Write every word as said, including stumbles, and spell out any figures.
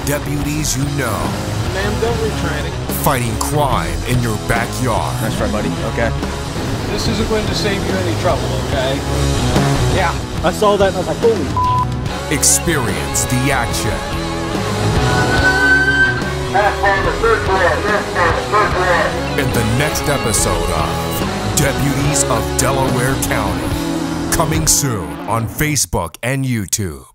deputies you know. Ma'am, don't retraining. Fighting crime in your backyard. That's right, buddy. Okay. This isn't going to save you any trouble, okay? Yeah. I saw that and I was like, holy. Experience the action. In the next episode of Deputies of Delaware County. Coming soon on Facebook and YouTube.